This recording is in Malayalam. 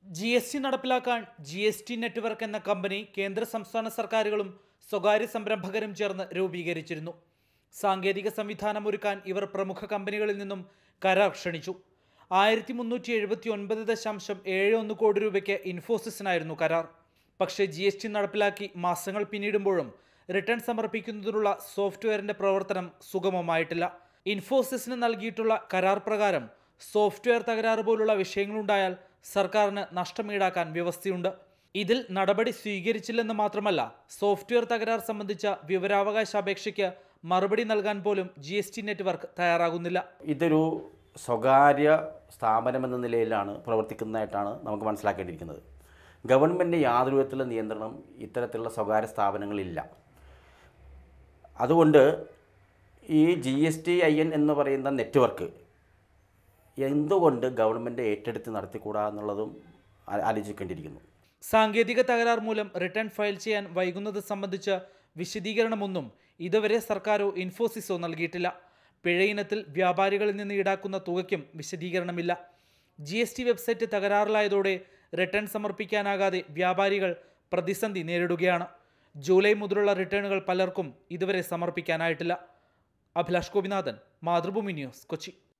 GST നടപ്പിലാക്കാൻ GST നെറ്റ്വർക്ക് എന്ന കമ്പനി കേന്ദ്ര സംസ്ഥാന സർക്കാരുകളും സ്വകാര്യ സംരംഭകരും ചേർന്ന് രൂപീകരിച്ചിരുന്നു. സാങ്കേതിക സംവിധാനം ഒരുക്കാൻ ഇവർ പ്രമുഖ കമ്പനികളിൽ നിന്നും കരാർ ക്ഷണിച്ചു. 1379.71 കോടി രൂപയ്ക്ക് ഇൻഫോസിസിനായിരുന്നു കരാർ. പക്ഷേ GST നടപ്പിലാക്കി മാസങ്ങൾ പിന്നിടുമ്പോഴും റിട്ടേൺ സമർപ്പിക്കുന്നതിനുള്ള സോഫ്റ്റ്വെയറിന്റെ പ്രവർത്തനം സുഗമമായിട്ടില്ല. ഇൻഫോസിസിന് നൽകിയിട്ടുള്ള കരാർ പ്രകാരം സോഫ്റ്റ്വെയർ തകരാറ് പോലുള്ള വിഷയങ്ങളുണ്ടായാൽ സർക്കാരിന് നഷ്ടം ഈടാക്കാൻ വ്യവസ്ഥയുണ്ട്. ഇതിൽ നടപടി സ്വീകരിച്ചില്ലെന്ന് മാത്രമല്ല, സോഫ്റ്റ്വെയർ തകരാർ സംബന്ധിച്ച വിവരാവകാശ അപേക്ഷയ്ക്ക് മറുപടി നൽകാൻ പോലും GST നെറ്റ്വർക്ക് തയ്യാറാകുന്നില്ല. ഇതൊരു സ്വകാര്യ സ്ഥാപനമെന്ന നിലയിലാണ് പ്രവർത്തിക്കുന്നതായിട്ടാണ് നമുക്ക് മനസ്സിലാക്കേണ്ടിയിരിക്കുന്നത്. ഗവൺമെൻറ് യാതൊരു വിധത്തിലുള്ള നിയന്ത്രണം ഇത്തരത്തിലുള്ള സ്വകാര്യ സ്ഥാപനങ്ങളില്ല. അതുകൊണ്ട് ഈ GSTIN എന്ന് പറയുന്ന നെറ്റ്വർക്ക് എന്തുകൊണ്ട് ഗവൺമെൻറ് ഏറ്റെടുത്ത് നടത്തിക്കൂടാ എന്നുള്ളതും ആലോചിക്കേണ്ടിയിരിക്കുന്നു. സാങ്കേതിക തകരാർ മൂലം റിട്ടേൺ ഫയൽ ചെയ്യാൻ വൈകുന്നത് സംബന്ധിച്ച വിശദീകരണമൊന്നും ഇതുവരെ സർക്കാരോ ഇൻഫോസിസോ നൽകിയിട്ടില്ല. പിഴ ഇനത്തിൽ വ്യാപാരികളിൽ നിന്ന് ഈടാക്കുന്ന തുകയ്ക്കും വിശദീകരണമില്ല. GST വെബ്സൈറ്റ് തകരാറിലായതോടെ റിട്ടേൺ സമർപ്പിക്കാനാകാതെ വ്യാപാരികൾ പ്രതിസന്ധി നേരിടുകയാണ്. ജൂലൈ മുതലുള്ള റിട്ടേണുകൾ പലർക്കും ഇതുവരെ സമർപ്പിക്കാനായിട്ടില്ല. അഭിലാഷ് ഗോപിനാഥൻ, മാതൃഭൂമി ന്യൂസ്, കൊച്ചി.